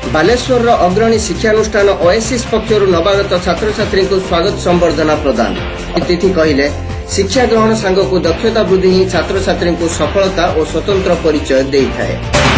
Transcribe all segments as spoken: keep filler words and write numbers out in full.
बालेश्वर अग्रणी शिक्षानुष्ठान ओएसिस पक्षर नवागत छात्र छात्री को स्वागत संबर्धना प्रदान। तिथि कहले शिक्षा ग्रहण सांग को दक्षता वृद्धि ही छात्र छात्री को सफलता और स्वतंत्र परिचय देइथाय।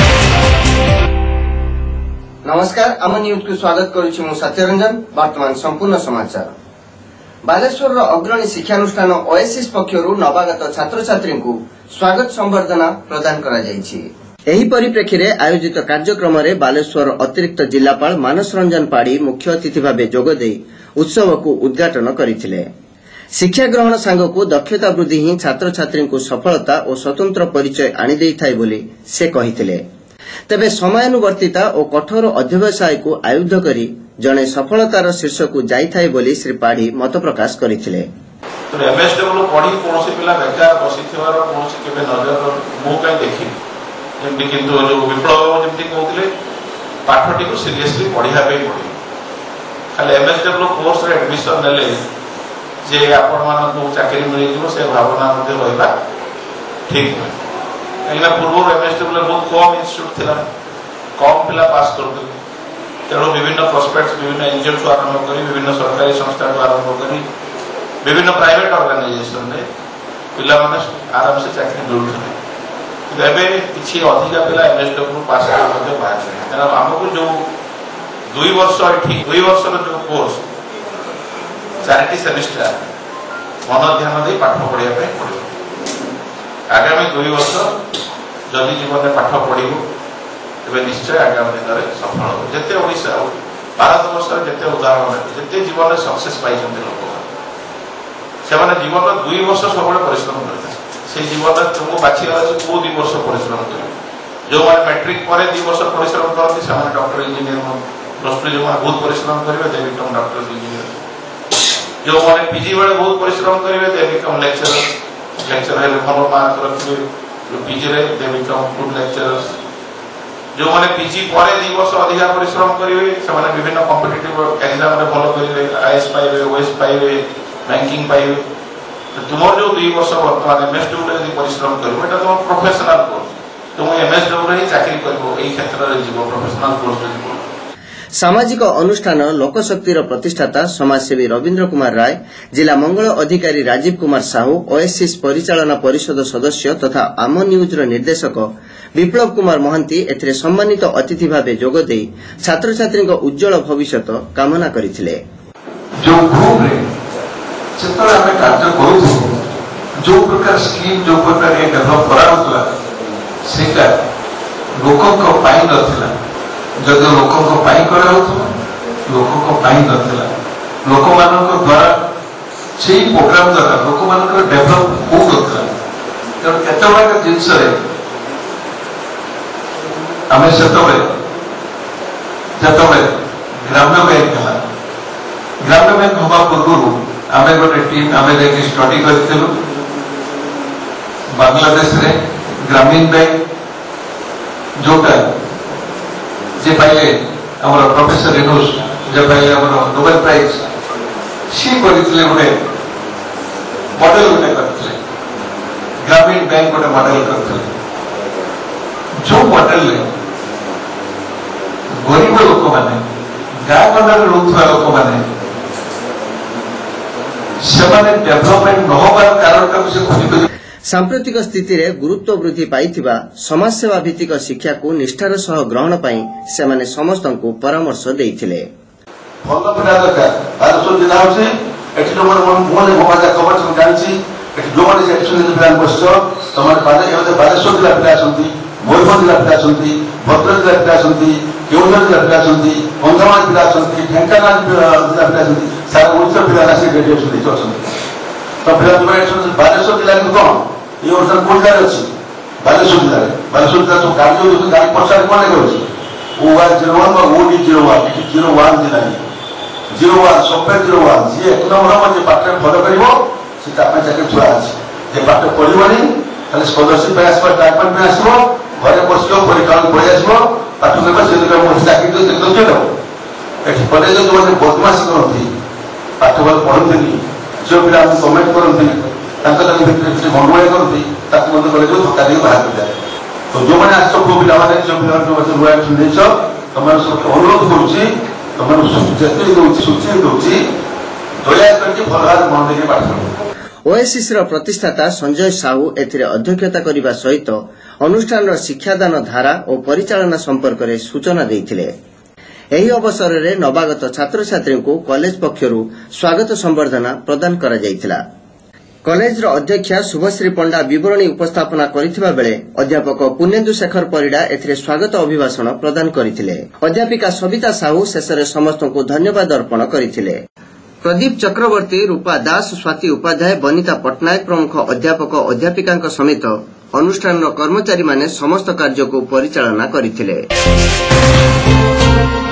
नमस्कार, आम न्यूज को स्वागत करुछि मु सत्यरंजन। वर्तमान संपूर्ण समाचार। बालेश्वर अग्रणी शिक्षानुष्ठान ओएसिस पक्षर नवागत छात्र छात्री को स्वागत संबर्धना प्रदान करा जायछि। एही परिप्रेक्षी रे आयोजित कार्यक्रम रे बालेश्वर अतिरिक्त जिलापाल मानस रंजन पाड़ी मुख्य अतिथि भाव जोगदे उत्सव को उद्घाटन करथिले। शिक्षा ग्रहण सांग को दक्षता वृद्धि ही छात्र छात्री को सफलता और स्वतंत्र परिचय आनी देइथाय बोली से कहिथिले। तबे समयानुवर्तिता और कठोर अध्यवसाय को आयुध करी जने सफलतार शीर्ष को जाइथाय बोली श्री पाड़ी मत प्रकाश करथिले। तो एमएसडब्ल्यू पढ़ी कोनोसी पिला बेकार बसिथिवार कोनोसी केबे नजर मु काई देखि जेमती किंतु जो विप्लव जेमती कहते पाठटी को सीरियसली पढ़ा पे पड़े। खाली एमएसडब्ल्यू कोर्स रे एडमिशन नेले जे आपण मान को चाकरी मिल जिवो से भावना मध्ये रहबा ठीक है। कहीं पूर्व एमएसडब्ल्यू बहुत कम इंस्टीट्यूट थिला, कम पिला पास करते तेणु विभिन्न प्रोस्पेक्ट्स विभिन्न एनजीओ को आरंभ करी विभिन्न सरकारी संस्था को आरंभ करी विभिन्न प्राइवेट ऑर्गेनाइजेशन रे पिला माने आराम से चाकरी मिलुथले। एबे किछि अधिका पिला एमएसडब्ल्यू पास करते बाहर तेना हमको जो दुई वर्ष एठी दुई वर्ष रो जो कोर्स चारटी सेमेस्टर मन ध्यान दे पाठ पढ़िया पे पड़ो। आगामी दुई वर्ष जदि जीवन में पाठ पढ़िबो तबे निश्चय आगामी दिन रे सफल हो। जते ओडिसा भारत वर्ष जते उदाहरण जते जीवन में सक्सेस पाई जंते लोक से माने जीवन में दुई वर्ष सबले परिश्रम करते से जीवन तुमको बाछी को दुई वर्ष परिश्रम कर जो मैंने मैट्रिक पर दुई वर्ष परिश्रम करते से डॉक्टर इंजीनियर प्लस टू जो बहुत परिश्रम करेंगे दे बिकम डॉक्टर इंजीनियर जो मैंने पीजी बेले बहुत परिश्रम करेंगे दे बिकम लेक्चरर लेक्चरर भल मार्क रखिए जो पीजी रे दे बिकम गुड लेक्चरर्स जो मैंने पीजी पर दुई वर्ष अधिक परिश्रम करेंगे से विभिन्न कॉम्पिटिटिव एग्जाम रे भल करेंगे आईएएस पाइबे ओएस पाइबे बैंकिंग पाइबे। तो तुम जो दुई वर्ष वर्तमान एमएसडब्ल्यू यदि परिश्रम करिवो एटा तुम प्रोफेशनल कोर्स तुम एमएसडब्ल्यू रे चाकरी करिवो एई क्षेत्र रे जीवो प्रोफेशनल कोर्स रे जीवो। सामाजिक अनुष्ठान लोकशक्तिर प्रतिष्ठाता समाजसेवी रविंद्र कुमार राय, जिला मंगल अधिकारी राजीव कुमार साहू, ओएसिस परिचालना परिषद सदस्य तथा आम न्यूज निर्देशक विप्लव कुमार महांती एथिरे सम्मानित अतिथि भावे जोगदे छात्र छात्री उज्जवल भविष्य कामना करथिले। जो ग्रुप रे सेतरे हमें कार्य करू जो प्रकार स्कीम जो प्रकार ये डेवलप करा सेटा लोकों को पाई नथिला जदि लोकों को पाई करा लोकों को पाई नथिला लोक मानक द्वारा से प्रोग्राम द्वारा लोक मानक डेवलप हो नथिला तेणु केते बड़ा जिनस रे हमें सेतरे जतबे ग्राम्य बैंक हला ग्राम्य बैंक होबा पूर्व आमे गोटे टीम आमे देखि स्टडी करथिलु बांग्लादेश रे ग्रामीण बैंक जोटा जे पाइले हमर प्रोफेसर रेनोस जे पाइले हमर नोबेल प्राइज सी करथिले गोटे मॉडल गोटे करथिले ग्रामीण बैंक गोटे मॉडल करथिले जो मॉडल ले गरीब लोक माने गाँ गंडार लोक लोक माने सांप्रतिक स्थिति रे गुरुत्व वृद्धि पाइथिबा समाजसेवा भित्तिक शिक्षा को निष्ठार सह ग्रहण पई सेमाने समस्तंकु परामर्श देइथिले। भलो पिला दरकार बालेश्वर जिला होसे एठी नंबर मन मोले मोबाइल कवर सब जानछि एठी जो माने एक्चुअली प्लान बसो तमर बाले एते बालेश्वर जिला पिला सन्ति मयूरभंज जिला पिला सन्ति भद्रक जिला पिला सन्ति केउझर जिला पिला सन्ति कंधमाल पिला सन्ति ढेंकानाल जिला पिला सन्ति सारा ओडिशा पिला राशि ग्रेजुएशन दे छथि तो पिला तुम एक्चुअली बालेश्वर जिला को कोन ये ओडिशा कोन जाय अछि बालेश्वर जिला बालेश्वर जिला तो कार्य जो गाड़ी प्रचार कोने करछि O one zero one O D zero one zero one जिला zero one software zero one J एक नंबर में जे पाठ फॉलो करिवो से तापे जाके छुआ अछि जे पाठ पढिबोनी खाली स्कॉलरशिप पे आसबो ट्राइपल पे आसबो घरे बसियो परीक्षा पढि आसबो पाठ में से जो मोर चाकरी तो देखो चलो एठी पढे जो माने बदमाश करथि पाठ बल पढथि जो पिला हम कमेंट करथि तांका लगे भितर गंडगोल करथि ताकु बंद करे जो धक्का दे बाहर जाए तो जो माने आसो को पिला माने जो पिला जो रुआ सुनेछ तुम सब अनुरोध करुच्ची तुम जिते सूची दूसरी दया करके भल भाव मन देखे पाठ पढ़। ओएसिस ର ପ୍ରତିଷ୍ଠାତା ସଞ୍ଜୟ ସାହୁ ଏଥିରେ ଅଧ୍ୟକ୍ଷତା କରିବା ସହିତ ଅନୁଷ୍ଠାନର ଶିକ୍ଷାଦାନ ଧାରା ଓ ପରିଚାଳନା ସମ୍ପର୍କରେ ସୂଚନା ଦେଇଥିଲେ। ଏହି ଅବସରରେ ନବାଗତ ଛାତ୍ରଛାତ୍ରୀଙ୍କୁ କଲେଜ ପକ୍ଷରୁ ସ୍ୱାଗତ ସମ୍ବର୍ଦ୍ଧନା ପ୍ରଦାନ କରାଯାଇଥିଲା। କଲେଜର ଅଧ୍ୟକ୍ଷା ଶୁଭଶ୍ରୀ ପଣ୍ଡା ବିବରଣୀ ଉପସ୍ଥାପନା କରିଥିବା ବେଳେ ଅଧ୍ୟାପକ ପୁନେନ୍ଦୁ ଶେଖର ପରିଡା ଏଥିରେ ସ୍ୱାଗତ ଅଭିଭାଷଣ ପ୍ରଦାନ କରିଥିଲେ। ଅଧ୍ୟାପିକା ସବିତା ସାହୁ ଶେଷରେ ସମସ୍ତଙ୍କୁ ଧନ୍ୟବାଦ ଅର୍ପଣ କରିଥିଲେ। प्रदीप चक्रवर्ती, रूपा दास, स्वाति उपाध्याय, बनिता पट्टनायक प्रमुख अध्यापक अध्यापिका समेत अनुष्ठान कर्मचारी माने समस्त कार्य को परिचालना करथिले।